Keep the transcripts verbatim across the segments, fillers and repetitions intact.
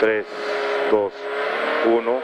tres, dos, uno.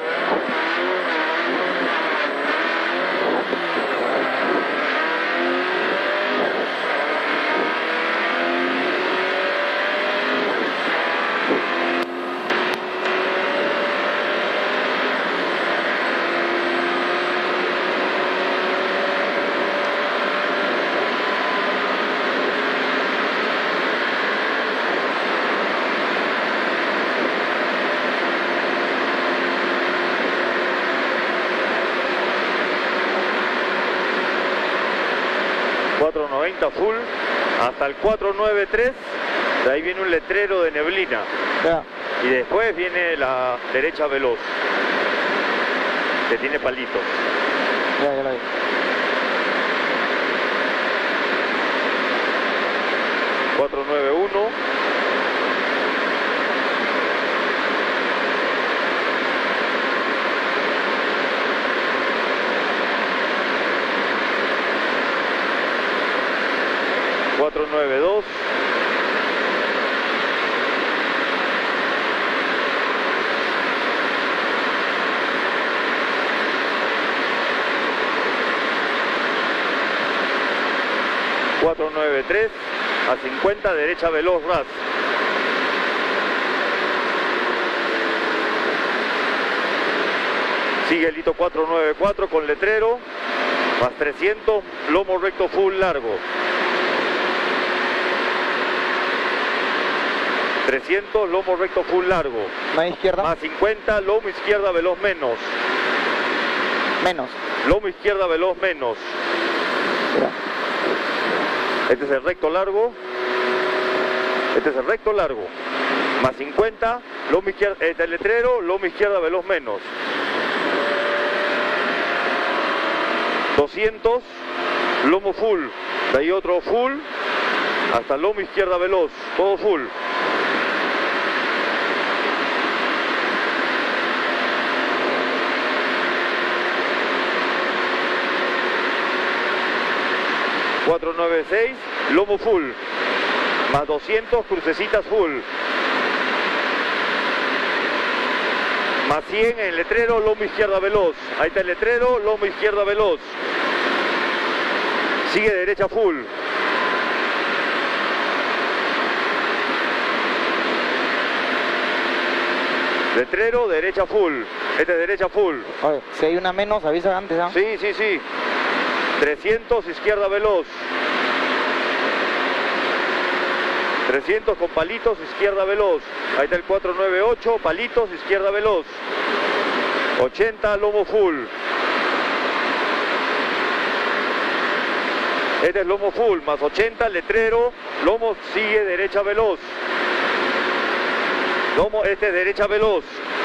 cuatro noventa full hasta el cuatro noventa y tres, de ahí viene un letrero de neblina. Ya. Y después viene la derecha veloz, que tiene palitos. Ya, ya lo vi. cuatro noventa y uno. cuatro noventa y dos. cuatro noventa y tres a cincuenta, derecha veloz ras. Sigue el hito cuatro noventa y cuatro con letrero, más trescientos, lomo recto full largo. trescientos, lomo recto full largo. ¿No hay izquierda? Más cincuenta, lomo izquierda veloz menos. Menos. Lomo izquierda veloz menos. Ya. Este es el recto largo. Este es el recto largo. Más cincuenta, lomo izquierda, este es el letrero, lomo izquierda veloz menos. doscientos, lomo full. De ahí otro full, hasta lomo izquierda veloz, todo full. cuatro noventa y seis, lomo full, más doscientos, crucecitas full, más cien en el letrero, lomo izquierda veloz. Ahí está el letrero, lomo izquierda veloz. Sigue derecha full. Letrero, derecha full. Este es derecha full. Oye, si hay una menos, avisa antes, ¿no? Sí, sí, sí. trescientos, izquierda veloz. trescientos con palitos, izquierda veloz. Ahí está el cuatro noventa y ocho, palitos, izquierda veloz. ochenta, lomo full. Este es lomo full, más ochenta, letrero, lomo sigue derecha veloz. Lomo, este es derecha veloz.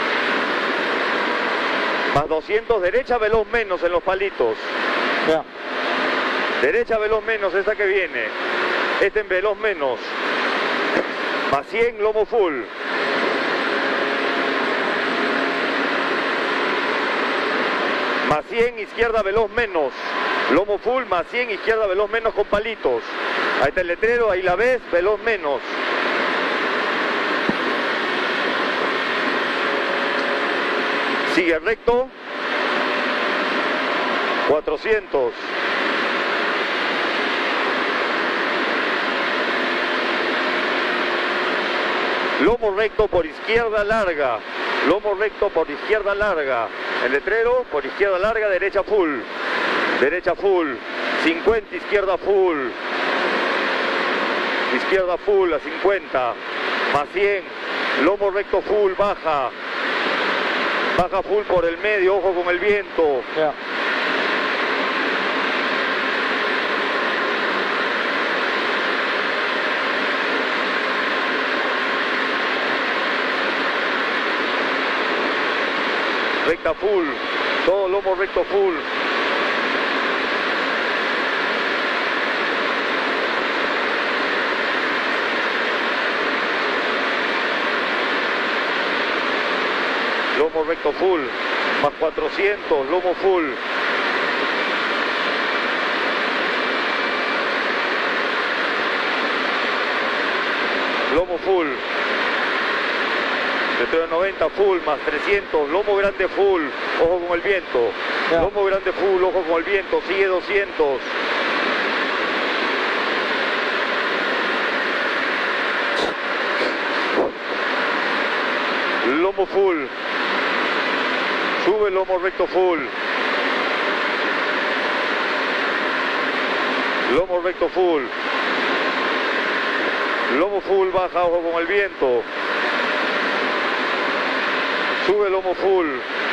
Más doscientos, derecha veloz menos en los palitos. Ya. Derecha veloz menos, esta que viene. Este en veloz menos. Más cien, lomo full. Más cien, izquierda veloz menos. Lomo full, más cien, izquierda veloz menos con palitos. Ahí está el letrero, ahí la ves, veloz menos. Sigue recto. cuatrocientos. Lomo recto por izquierda larga. Lomo recto por izquierda larga. El letrero por izquierda larga, derecha full. Derecha full. cincuenta, izquierda full. Izquierda full a cincuenta. Más cien. Lomo recto full, baja. Baja full por el medio, ojo con el viento. Ya. Recta full, todo lomo recto full. Lomo recto full, más cuatrocientos, lomo full. Lomo full. Letrero de noventa, full, más trescientos, lomo grande full, ojo con el viento. Ya. Lomo grande full, ojo con el viento, sigue doscientos. Lomo full. Sube lomo recto full. Lomo recto full. Lomo full, baja, ojo con el viento. Sube lomo full.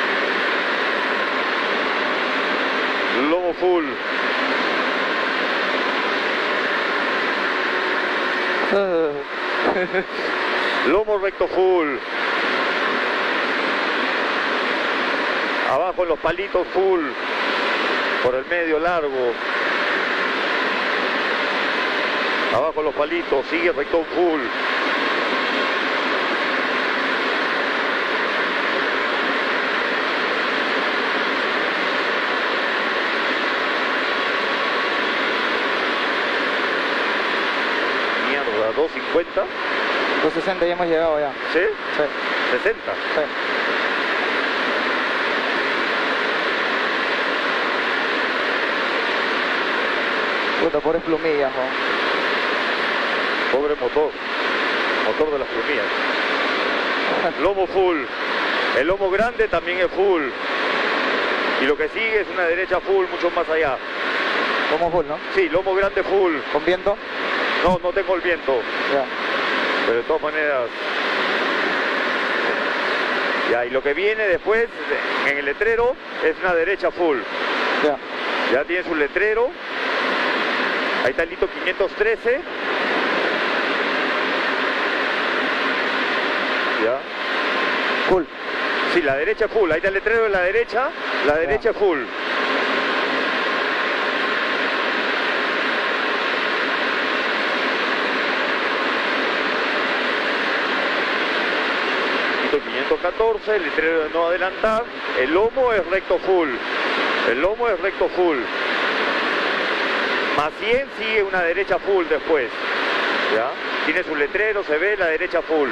Lomo full. Lomo recto full. Abajo en los palitos full. Por el medio largo. Abajo los palitos, sigue recto full. Mierda, dos cincuenta. dos sesenta ya hemos llegado ya. ¿Sí? Sí. sesenta. Sí. Puta, pobres plumillas, ¿no? Pobre motor. Motor de las plumillas. Lomo full. El lomo grande también es full. Y lo que sigue es una derecha full mucho más allá. Lomo full, ¿no? Sí, lomo grande full. ¿Con viento? No, no tengo el viento. Ya. Pero de todas maneras... Ya, y lo que viene después en el letrero es una derecha full. Ya. Ya tiene su letrero. Ahí está el hito quinientos trece. Ya. Full. Sí, la derecha full. Ahí está el letrero de la derecha. La derecha full. Hito quinientos catorce, el letrero de no adelantar. El lomo es recto full. El lomo es recto full. Más cien sigue una derecha full después. ¿Ya? Tiene su letrero, se ve la derecha full.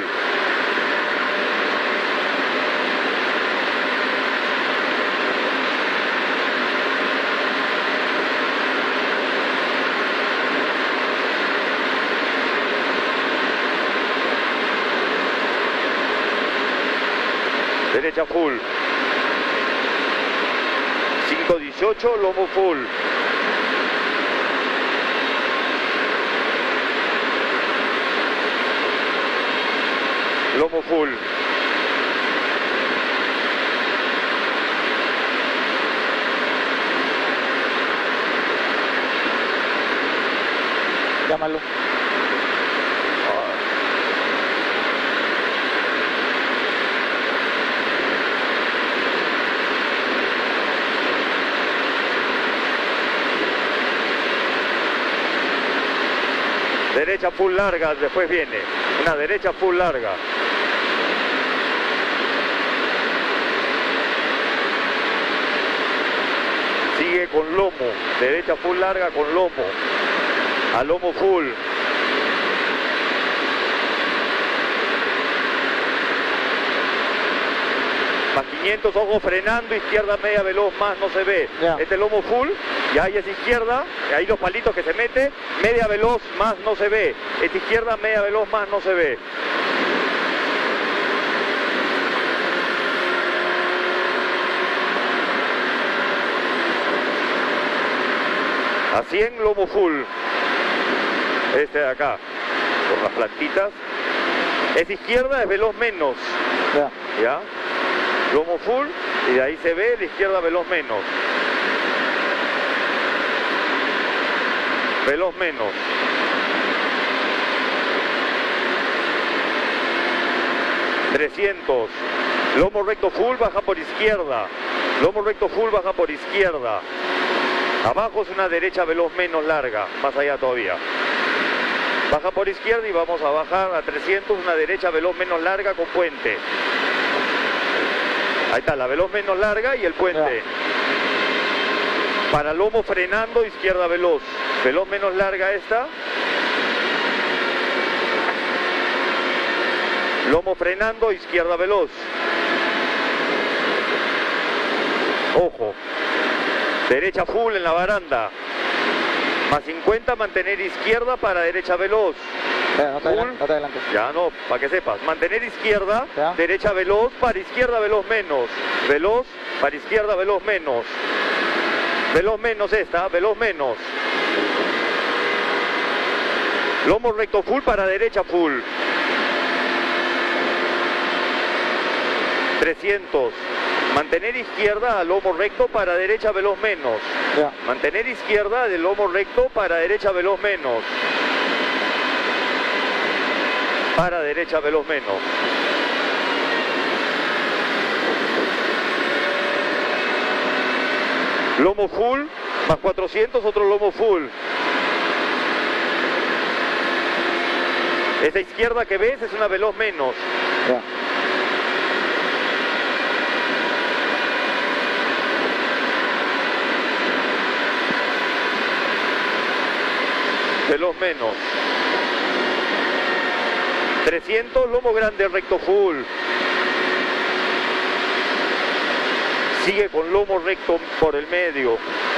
Derecha full. cinco dieciocho, lomo full. Lomo full. Llámalo. Derecha full larga, después viene una derecha full larga. Sigue con lomo, derecha full larga con lomo, a lomo full. Más quinientos, ojo frenando, izquierda media veloz, más no se ve. Ya. Este lomo full, y ahí es izquierda, ahí los palitos que se mete, media veloz, más no se ve. Esta izquierda, media veloz, más no se ve. A cien, lomo full. Este de acá, por las plantitas. Es izquierda, es veloz menos. Ya. ¿Ya? Lomo full, y de ahí se ve la izquierda veloz menos. Veloz menos. trescientos. Lomo recto full, baja por izquierda. Lomo recto full, baja por izquierda. Abajo es una derecha veloz menos larga, más allá todavía. Baja por izquierda y vamos a bajar a trescientos, una derecha veloz menos larga con puente. Ahí está, la veloz menos larga y el puente. Para lomo frenando, izquierda veloz. Veloz menos larga esta. Lomo frenando, izquierda veloz. Ojo. Derecha full en la baranda. Más cincuenta, mantener izquierda para derecha veloz. Ya, no te Full. adelantes, no te adelantes. Ya no, para que sepas. Mantener izquierda, Ya. derecha veloz, para izquierda veloz menos. Veloz, para izquierda veloz menos. Veloz menos esta, veloz menos. Lomo recto full para derecha full. trescientos. Mantener izquierda a lomo recto para derecha veloz menos. Ya. Mantener izquierda de lomo recto para derecha veloz menos. Para derecha veloz menos. Lomo full, más cuatrocientos, otro lomo full. Esa izquierda que ves es una veloz menos. Ya. Veloz menos. trescientos, lomo grande, recto full. Sigue con lomo recto por el medio.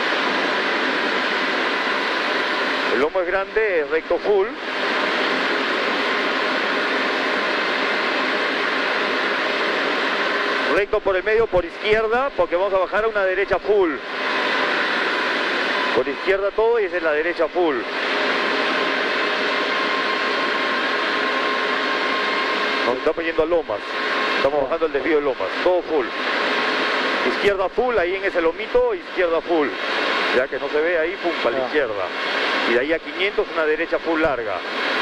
El lomo es grande, es recto full. Recto por el medio, por izquierda, porque vamos a bajar a una derecha full. Por izquierda todo y esa es la derecha full. Nos estamos yendo a lomas. Estamos bajando el desvío de lomas. Todo full. Izquierda full, ahí en ese lomito, izquierda full. Ya que no se ve ahí, pum, para la Ah. izquierda. Y de ahí a quinientos una derecha full larga.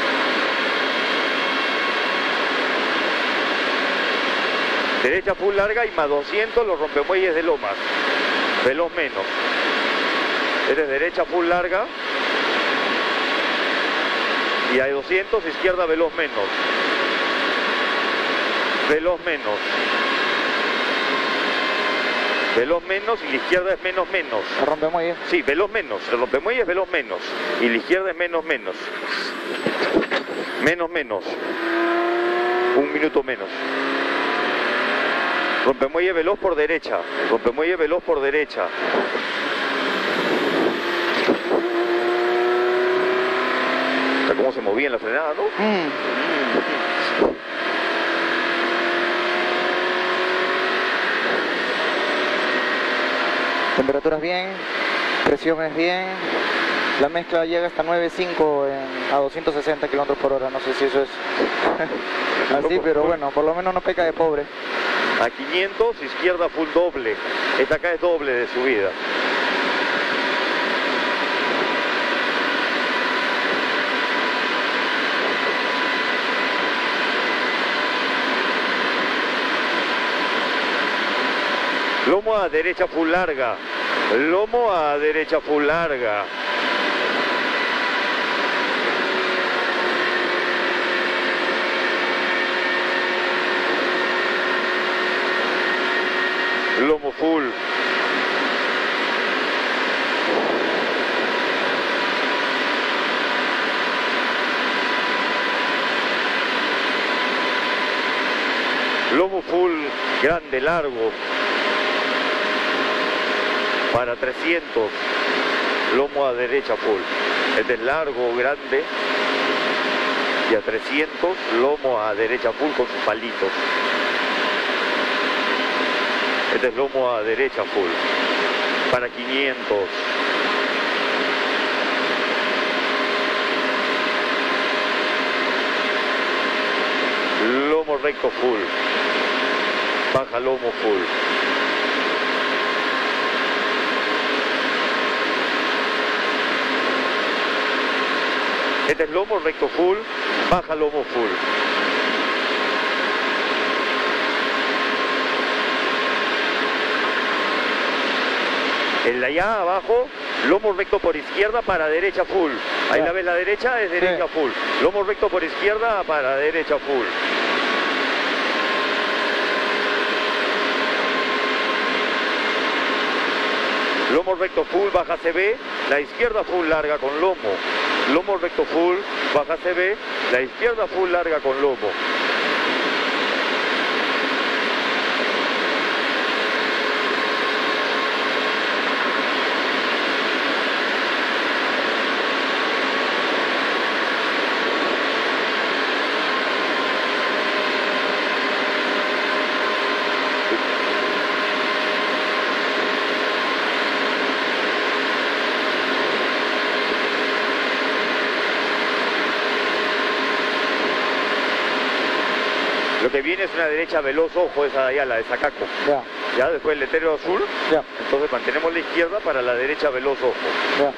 Derecha full larga y más doscientos los rompemuelles de lomas. Veloz menos. Esta es derecha full larga. Y hay doscientos, izquierda veloz menos. Veloz menos. Veloz menos y la izquierda es menos menos. Se rompe muy bien. Sí, veloz menos. El rompemuelle es veloz menos. Y la izquierda es menos menos. Menos menos. Un minuto menos. Rompemuelle veloz por derecha. Rompemuelle veloz por derecha. Está cómo se movía en la frenada, ¿no? Mm. Temperaturas bien, presiones bien. La mezcla llega hasta nueve punto cinco en- a doscientos sesenta kilómetros por hora. No sé si eso es así, pero bueno, por lo menos no peca de pobre. A quinientos, izquierda full doble. Esta acá es doble de subida. Lomo a derecha full larga. Lomo a derecha full larga. Lomo full. Lomo full grande, largo. Para trescientos. Lomo a derecha full. Este es largo, grande. Y a trescientos, lomo a derecha full con sus palitos. Este es lomo a derecha full. Para quinientos. Lomo recto full. Baja lomo full. Este es lomo recto full. Baja lomo full. El de allá abajo, lomo recto por izquierda para derecha full. Ahí Ya. la ves, la derecha es derecha Sí. full. Lomo recto por izquierda para derecha full. Lomo recto full, baja C B, la izquierda full larga con lomo. Lomo recto full, baja C B, la izquierda full larga con lomo. Lo que viene es una derecha veloz, ojo, esa de allá, la de Sacaco. Ya. Ya, después el letrero azul. Ya. Entonces mantenemos la izquierda para la derecha veloz, ojo. Ya.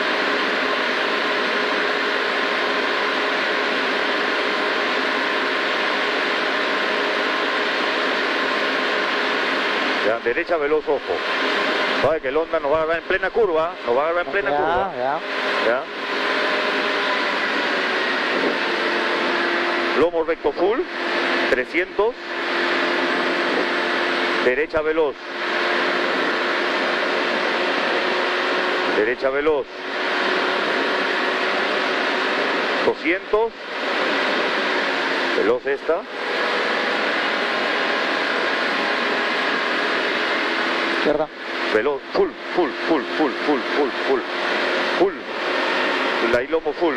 Ya, derecha veloz, ojo. Sabe que el Honda nos va a agarrar en plena curva, nos va a agarrar en plena ya, curva. Ya. Ya. Lomo recto full, trescientos. Derecha veloz. Derecha veloz. doscientos. Veloz esta. Izquierda. Veloz, full, full, full, full, full, full, full, full. La y lomo full.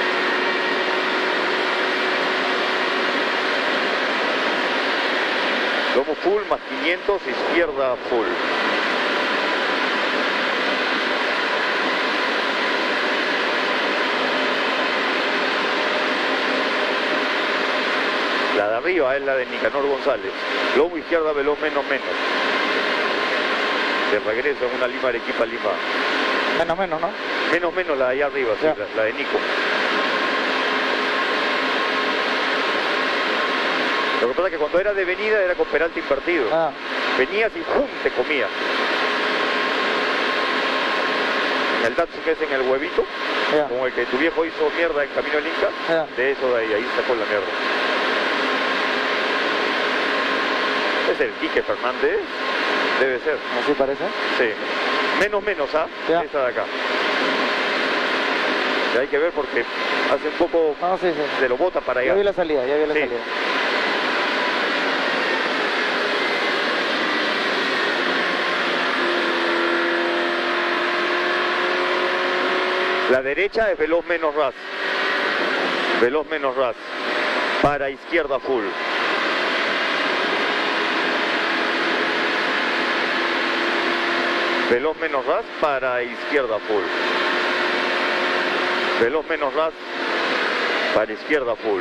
Lomo full más quinientos, izquierda full. La de arriba es la de Nicanor González. Lomo izquierda veloz menos menos. De regreso en una Lima Arequipa Lima. Menos menos, ¿no? Menos menos la de allá arriba, sí, la, la de Nico. Lo que pasa es que cuando era de venida era con Peralta invertido. Ah. Venías y ¡pum! Te comía. El Datsun es en el huevito, Ya. como el que tu viejo hizo mierda en Camino al Inca, Ya. de eso de ahí, ahí sacó la mierda. ¿Es el Quique Fernández? Debe ser. Así parece. Sí. Menos menos, ¿ah? Ya. Esa de acá. Y hay que ver porque hace un poco No, sí, sí. se lo bota para allá. Ya vi la salida, ya vi la Sí. salida. La derecha es veloz menos ras. Veloz menos ras. Para izquierda full. Veloz menos ras para izquierda full. Veloz menos ras para izquierda full.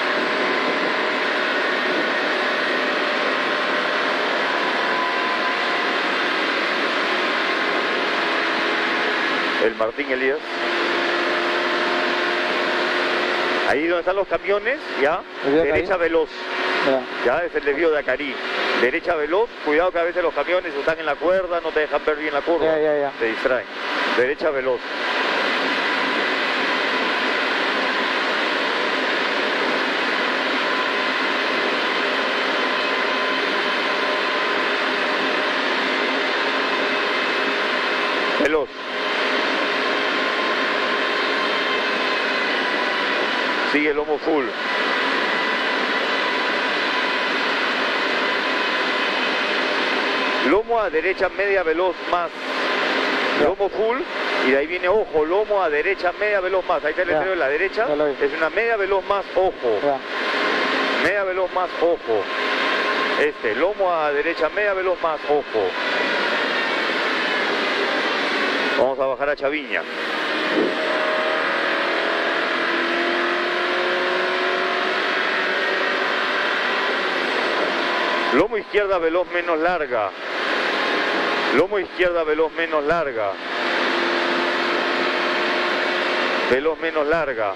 El Martín Elías. Ahí donde están los camiones, ya, ¿El de derecha Acari? veloz. Ya. Ya es el desvío de Acari. Derecha veloz, cuidado que a veces los camiones están en la cuerda, no te dejan ver bien la curva. Ya, ya, ya. Te distraen. Derecha veloz. Veloz. Sigue el lomo full. Lomo a derecha media veloz más. Lomo full. Y de ahí viene ojo, lomo a derecha media veloz más. Ahí está el Ya. letrero de la derecha. Ya lo vi. Es una media veloz más, ojo. Ya. Media veloz más, ojo. Este, lomo a derecha media veloz más, ojo. Vamos a bajar a Chaviña. Lomo izquierda veloz menos larga. Lomo izquierda veloz menos larga. Veloz menos larga.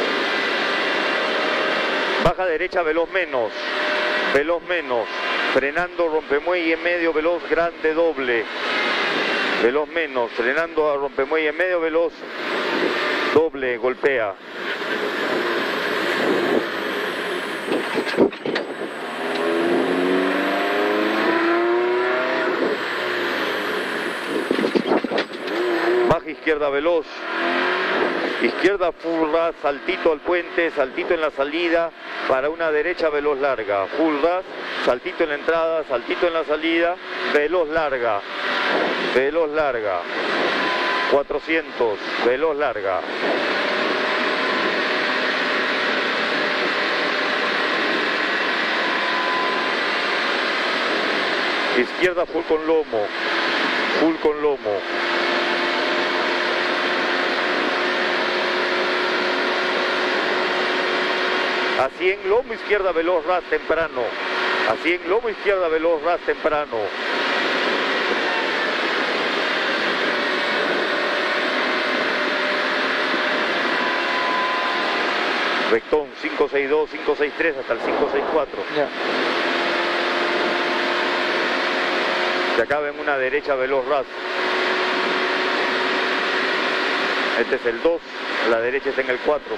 Baja derecha veloz menos. Veloz menos. Frenando rompemuelle medio veloz grande doble. Veloz menos. Frenando a rompemuelle medio veloz doble. Golpea. Baja izquierda veloz. Izquierda full ras, saltito al puente, saltito en la salida para una derecha veloz larga. Full ras, saltito en la entrada, saltito en la salida, veloz larga. Veloz larga. cuatrocientos, veloz larga. Izquierda full con lomo. Full con lomo. A cien, lomo izquierda veloz, ras temprano. A cien, lomo izquierda veloz, ras temprano. Rectón cinco seis dos, cinco seis tres hasta el cinco seis cuatro. Ya. Se acaba en una derecha veloz ras. Este es el dos, la derecha está en el cuatro.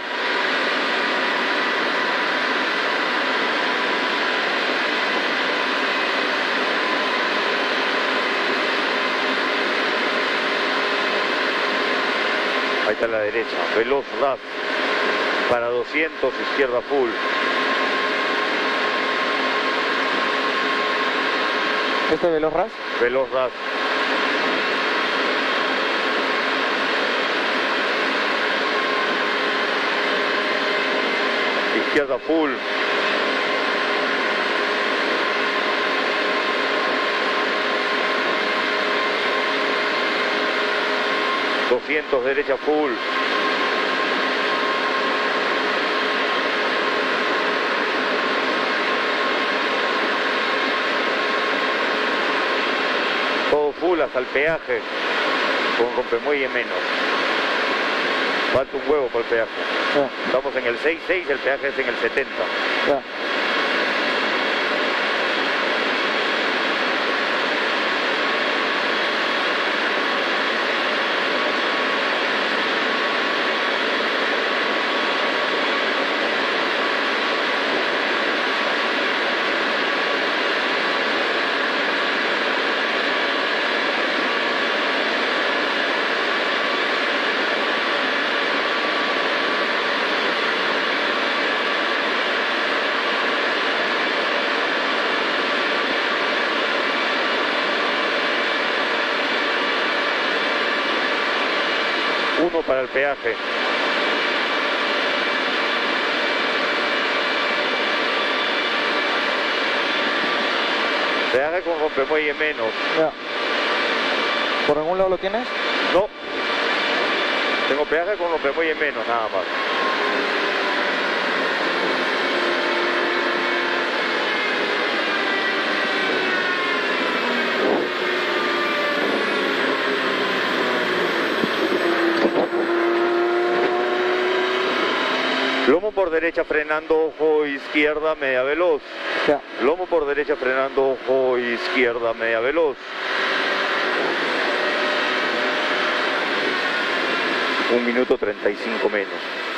Ahí está la derecha, veloz ras. Para doscientos, izquierda full. ¿Este veloz ras? Veloz ras. Izquierda full. doscientos, derecha full. Todo full hasta el peaje, con rompemuelle menos. Falta un huevo para el peaje. Ya. Estamos en el seis seis, el peaje es en el setenta. Ya. Uno para el peaje. Peaje con rompemuelle menos. Ya. ¿Por algún lado lo tienes? No. Tengo peaje con rompemuelle menos, nada más. Lomo por derecha frenando, ojo izquierda, media veloz. Ya. Lomo por derecha frenando, ojo izquierda, media veloz. Un minuto treinta y cinco menos.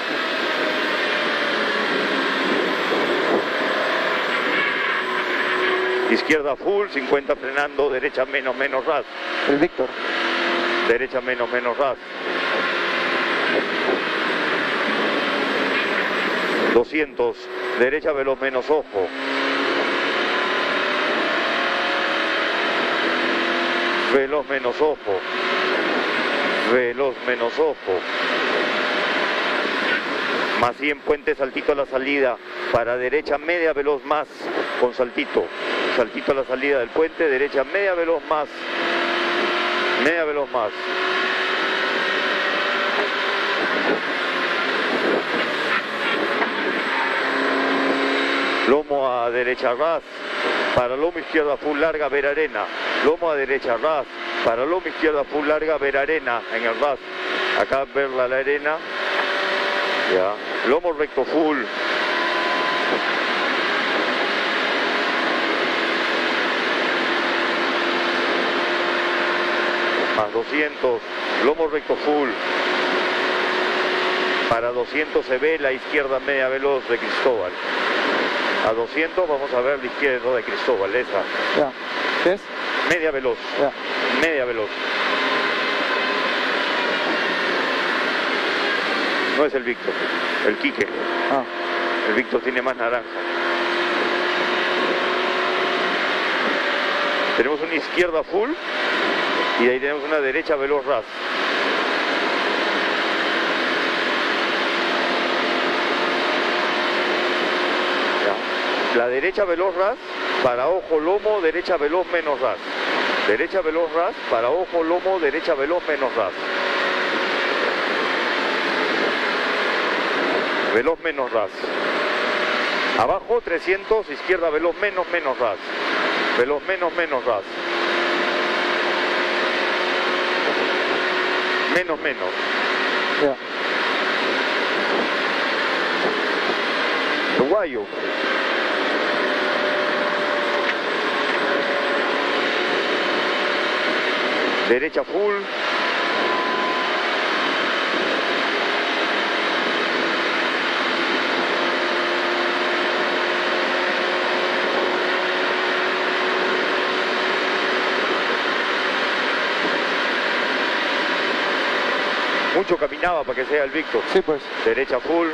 Izquierda full, cincuenta frenando, derecha menos, menos ras. El Víctor. Derecha menos, menos ras. doscientos, derecha veloz menos ojo. Veloz menos ojo. Veloz menos ojo. Más cien, puente, saltito a la salida. Para derecha media veloz más con saltito. Saltito a la salida del puente, derecha media veloz más. Media veloz más. Lomo a derecha ras, para lomo izquierda full larga, ver arena. Lomo a derecha ras, para lomo izquierda full larga, ver arena en el ras. Acá verla la arena. Ya. Lomo recto full. Más doscientos, lomo recto full. Para doscientos se ve la izquierda media veloz de Cristóbal. A doscientos vamos a ver la izquierda de Cristóbal, esa. Ya. ¿Qué es? Media veloz. Ya. Media veloz. No es el Víctor, el Quique. Ah. El Víctor tiene más naranja. Tenemos una izquierda full y ahí tenemos una derecha veloz ras. La derecha veloz ras, para ojo lomo, derecha veloz menos ras. Derecha veloz ras, para ojo lomo, derecha veloz menos ras. Veloz menos ras. Abajo trescientos, izquierda veloz menos, menos ras. Veloz menos, menos ras. Menos, menos. Ya. Uruguayo. Derecha full. Mucho caminaba para que sea el Víctor. Sí, pues. Derecha full.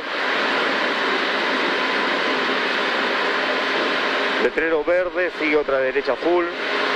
Letrero verde, sigue otra derecha full.